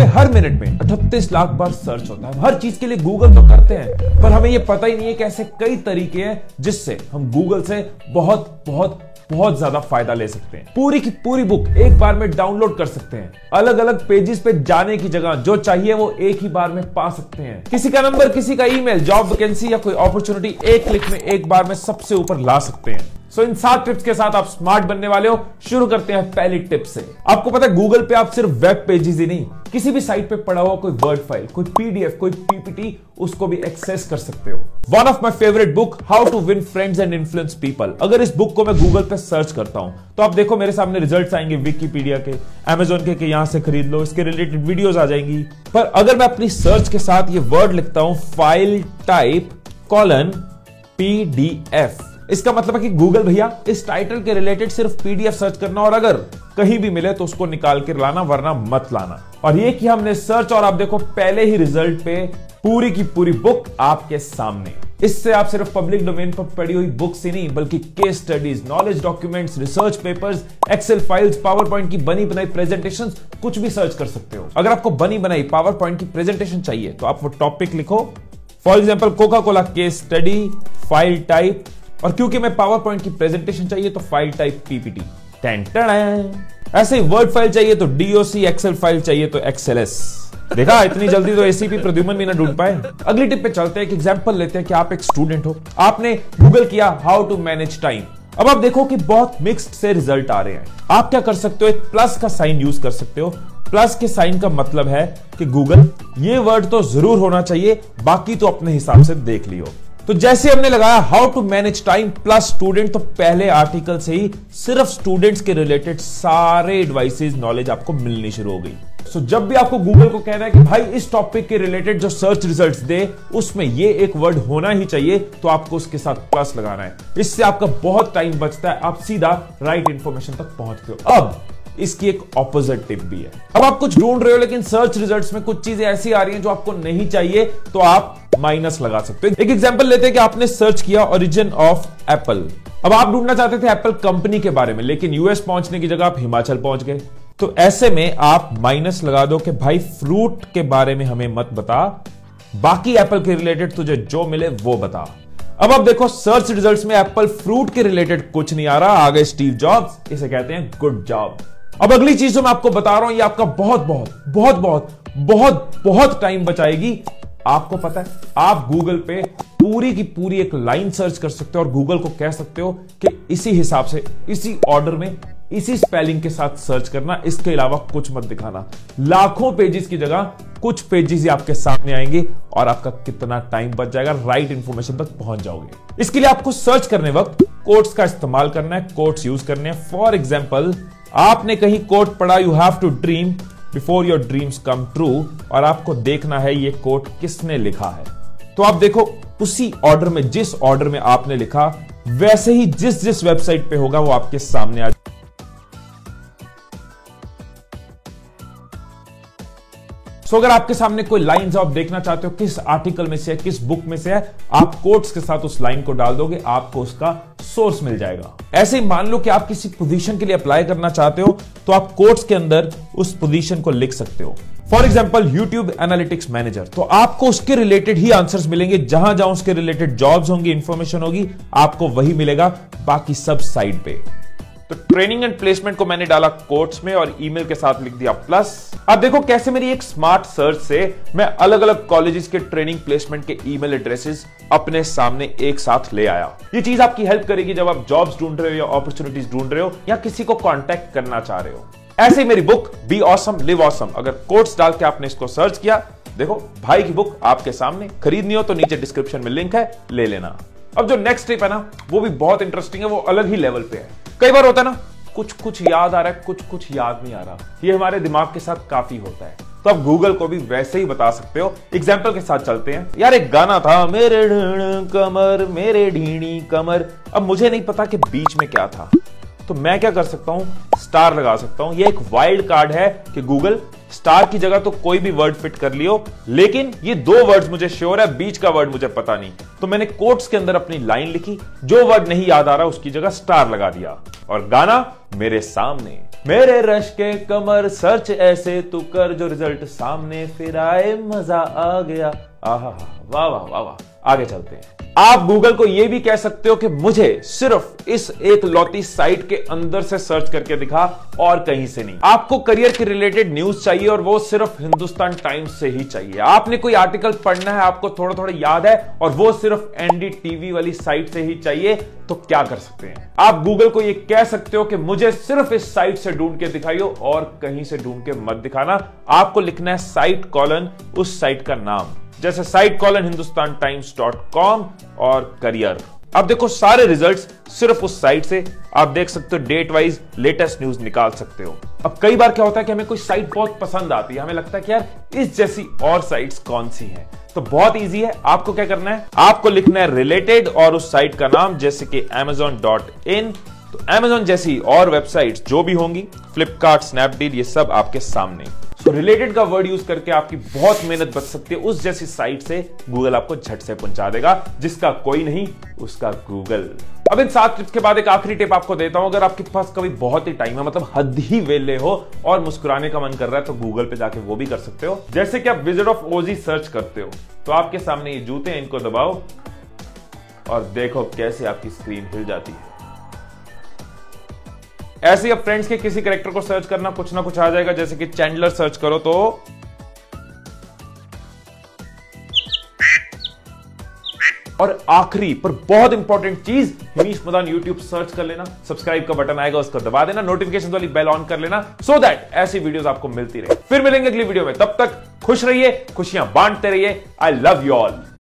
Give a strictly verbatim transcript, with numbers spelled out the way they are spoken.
पे हर मिनट में अड़तीस लाख बार सर्च होता है। हर चीज के लिए गूगल तो करते हैं, पर हमें यह पता ही नहीं है कि ऐसे कई तरीके हैं जिससे हम गूगल से बहुत बहुत बहुत ज्यादा फायदा ले सकते हैं। पूरी की पूरी बुक एक बार में डाउनलोड कर सकते हैं। अलग अलग पेजेस पे जाने की जगह जो चाहिए वो एक ही बार में पा सकते हैं। किसी का नंबर, किसी का ईमेल, जॉब वैकेंसी या कोई अपॉर्चुनिटी एक क्लिक में एक बार में सबसे ऊपर ला सकते हैं। सो इन सात टिप्स के साथ आप स्मार्ट बनने वाले हो। शुरू करते हैं पहली टिप से। आपको पता है गूगल पे आप सिर्फ वेब पेजेस ही नहीं, किसी भी साइट पे पड़ा हुआ कोई वर्ड फाइल, कोई पीडीएफ, कोई पीपीटी, उसको भी एक्सेस कर सकते हो। One of my favourite book, how to win friends and influence people. अगर इस बुक को मैं गूगल पे सर्च करता हूं तो आप देखो मेरे सामने रिजल्ट्स आएंगे विकिपीडिया के, अमेजोन के, के यहां से खरीद लो, इसके रिलेटेड वीडियोस आ जाएंगी। पर अगर मैं अपनी सर्च के साथ ये वर्ड लिखता हूं, फाइल टाइप कॉलन पीडीएफ, इसका मतलब है कि गूगल भैया इस टाइटल के रिलेटेड सिर्फ पीडीएफ सर्च करना और अगर कहीं भी मिले तो उसको निकाल कर लाना, वरना मत लाना। और ये कि हमने सर्च और आप देखो पहले ही रिजल्ट पे पूरी की पूरी बुक आपके सामने। इससे आप सिर्फ पब्लिक डोमेन पर पड़ी हुई बुक्स ही नहीं बल्कि case studies, knowledge documents, research papers, excel files, PowerPoint की बनी बनाई प्रेजेंटेशन, कुछ भी सर्च कर सकते हो। अगर आपको बनी बनाई पावर पॉइंट की प्रेजेंटेशन चाहिए तो आप वो टॉपिक लिखो, for example Coca Cola case study, file type, और क्योंकि मैं पावर पॉइंट की प्रेजेंटेशन चाहिए तो फाइल टाइप पीपीटी। ऐसे ही वर्ड फाइल चाहिए तो डीओसी, एक्सेल फाइल चाहिए तो एक्सएलएस। देखा, इतनी जल्दी तो एसीपी प्रद्युमन भी ना ढूंढ पाए। अगली टिप पे चलते हैं। एक एग्जांपल लेते हैं कि आप एक स्टूडेंट हो, आपने गूगल किया हाउ टू मैनेज टाइम। अब आप देखो कि बहुत मिक्स्ड से रिजल्ट आ रहे हैं। आप क्या कर सकते हो, एक प्लस का साइन यूज कर सकते हो। प्लस के साइन का मतलब है कि गूगल ये वर्ड तो जरूर होना चाहिए, बाकी तो अपने हिसाब से देख लियो। तो जैसे हमने लगाया how to manage time plus student, तो पहले आर्टिकल से ही सिर्फ स्टूडेंट्स के रिलेटेड सारे एडवाइसेस, नॉलेज आपको मिलनी शुरू हो गई। सो so, जब भी आपको गूगल को कहना है कि भाई इस टॉपिक के रिलेटेड जो सर्च रिजल्ट्स दे उसमें ये एक वर्ड होना ही चाहिए, तो आपको उसके साथ प्लस लगाना है। इससे आपका बहुत टाइम बचता है, आप सीधा राइट इंफॉर्मेशन तक पहुंचते हो। अब इसकी एक ऑपोजिट टिप भी है। अब आप कुछ ढूंढ रहे हो लेकिन सर्च रिजल्ट्स में कुछ चीजें ऐसी आ रही हैं जो आपको नहीं चाहिए, तो आप माइनस लगा सकते हो। एक एग्जांपल लेते हैं कि आपने सर्च किया ओरिजिन ऑफ एप्पल। अब आप ढूंढना चाहते थे एप्पल कंपनी के बारे में, लेकिन यूएस पहुंचने की जगह आप हिमाचल पहुंच गए। तो ऐसे में आप माइनस लगा दो कि भाई फ्रूट के बारे में हमें मत बता, बाकी एप्पल के रिलेटेड तुझे जो मिले वो बता। अब आप देखो सर्च रिजल्ट्स में एप्पल फ्रूट के रिलेटेड कुछ नहीं आ रहा, आ गए स्टीव जॉब्स। इसे कहते हैं गुड जॉब। अब अगली चीज जो मैं आपको बता रहा हूं ये आपका बहुत बहुत बहुत बहुत बहुत बहुत टाइम बचाएगी। आपको पता है आप गूगल पे पूरी की पूरी एक लाइन सर्च कर सकते हो और गूगल को कह सकते हो कि इसी हिसाब से, इसी ऑर्डर में, इसी स्पेलिंग के साथ सर्च करना, इसके अलावा कुछ मत दिखाना। लाखों पेजेस की जगह कुछ पेजेस ही आपके सामने आएंगे और आपका कितना टाइम बच जाएगा, राइट इंफॉर्मेशन तक पहुंच जाओगे। इसके लिए आपको सर्च करने वक्त कोट्स का इस्तेमाल करना है, कोट्स यूज करने हैं। फॉर एग्जाम्पल आपने कहीं कोट पढ़ा, you have to dream before your dreams come true, और आपको देखना है ये कोट किसने लिखा है। तो आप देखो उसी ऑर्डर में, जिस ऑर्डर में आपने लिखा वैसे ही जिस जिस वेबसाइट पे होगा वो आपके सामने आ। सो so, अगर आपके सामने कोई लाइन जो आप देखना चाहते हो किस आर्टिकल में से है, किस बुक में से है, आप कोट्स के साथ उस लाइन को डाल दोगे, आपको उसका सोर्स मिल जाएगा। ऐसे ही मान लो कि आप किसी पोजीशन के लिए अप्लाई करना चाहते हो तो आप कोट्स के अंदर उस पोजीशन को लिख सकते हो। For example YouTube analytics manager, तो आपको उसके रिलेटेड ही आंसर्स मिलेंगे। जहां जहां उसके रिलेटेड जॉब्स होंगी, इंफॉर्मेशन होगी, आपको वही मिलेगा, बाकी सब साइड पे। तो ट्रेनिंग एंड प्लेसमेंट को मैंने डाला कोट्स में और ईमेल के साथ लिख दिया प्लस। अब देखो कैसे मेरी एक स्मार्ट सर्च से मैं अलग अलग कॉलेजेस के ट्रेनिंग प्लेसमेंट के ईमेल एड्रेसेस अपने सामने एक साथ ले आया। ये चीज आपकी हेल्प करेगी जब आप जॉब्स ढूंढ रहे हो या अपॉर्चुनिटीज ढूंढ रहे हो या किसी को कांटेक्ट करना चाह रहे हो। ऐसे ही मेरी book be awesome live awesome, अगर कोट्स डाल के आपने इसको सर्च किया, देखो भाई की बुक आपके सामने। खरीदनी हो तो नीचे डिस्क्रिप्शन में लिंक है, ले लेना। अब जो नेक्स्ट टिप है ना वो भी बहुत इंटरेस्टिंग है, वो अलग ही लेवल पे है। कई बार होता है ना कुछ कुछ याद आ रहा है, कुछ कुछ याद नहीं आ रहा। ये हमारे दिमाग के साथ काफी होता है, तो आप गूगल को भी वैसे ही बता सकते हो। एग्जाम्पल के साथ चलते हैं। यार एक गाना था, मेरे ढीणी कमर मेरे ढीणी कमर। अब मुझे नहीं पता कि बीच में क्या था, तो मैं क्या कर सकता हूं, स्टार लगा सकता हूं। ये एक वाइल्ड कार्ड है कि गूगल स्टार की जगह तो कोई भी वर्ड फिट कर लियो, लेकिन ये दो वर्ड्स मुझे श्योर है, बीच का वर्ड मुझे पता नहीं। तो मैंने कोट्स के अंदर अपनी लाइन लिखी, जो वर्ड नहीं याद आ रहा उसकी जगह स्टार लगा दिया, और गाना मेरे सामने। मेरे रश के कमर सर्च ऐसे तू कर, जो रिजल्ट सामने फिर आए मजा आ गया। आहा, वाह वाह वाह वाह। आगे चलते हैं। आप गूगल को यह भी कह सकते हो कि मुझे सिर्फ इस एक लौती साइट के अंदर से सर्च करके दिखा और कहीं से नहीं। आपको करियर के रिलेटेड न्यूज चाहिए और वो सिर्फ हिंदुस्तान टाइम्स से ही चाहिए। आपने कोई आर्टिकल पढ़ना है, आपको थोड़ा थोड़ा याद है और वो सिर्फ एनडीटीवी वाली साइट से ही चाहिए, तो क्या कर सकते हैं? आप गूगल को यह कह सकते हो कि मुझे सिर्फ इस साइट से ढूंढ के दिखाइयो और कहीं से ढूंढ के मत दिखाना। आपको लिखना है साइट कॉलन उस साइट का नाम, जैसे site colon Hindustan Times dot com और करियर। अब देखो सारे रिजल्ट्स सिर्फ उस साइट से आप देख सकते हो, डेट वाइज लेटेस्ट न्यूज निकाल सकते हो। अब कई बार क्या होता है कि हमें कोई साइट बहुत पसंद आती है, हमें लगता है कि यार इस जैसी और साइट्स कौन सी हैं, तो बहुत इजी है। आपको क्या करना है, आपको लिखना है रिलेटेड और उस साइट का नाम, जैसे कि amazon डॉट इन। तो Amazon जैसी और वेबसाइट्स जो भी होंगी, फ्लिपकार्ट, स्नैपडील, ये सब आपके सामने। तो रिलेटेड का वर्ड यूज करके आपकी बहुत मेहनत बच सकती है। उस जैसी साइट से गूगल आपको झट से पहुंचा देगा, जिसका कोई नहीं उसका गूगल। अब इन सात टिप्स के बाद एक आखिरी टिप आपको देता हूं। अगर आपके पास कभी बहुत ही टाइम है, मतलब हद ही वेले हो और मुस्कुराने का मन कर रहा है, तो गूगल पे जाके वो भी कर सकते हो। जैसे कि आप विजिट ऑफ ओजी सर्च करते हो, तो आपके सामने ये जूते हैं, इनको दबाओ और देखो कैसे आपकी स्क्रीन हिल जाती है। ऐसे ही अब फ्रेंड्स के किसी कैरेक्टर को सर्च करना, कुछ ना कुछ आ जाएगा। जैसे कि चैंडलर सर्च करो तो और आखिरी पर बहुत इंपॉर्टेंट चीज, हिमीश मदान यूट्यूब सर्च कर लेना, सब्सक्राइब का बटन आएगा उसको दबा देना, नोटिफिकेशन वाली बेल ऑन कर लेना, सो दैट ऐसी वीडियोस आपको मिलती रहे। फिर मिलेंगे अगली वीडियो में, तब तक खुश रहिए, खुशियां बांटते रहिए। I love you all.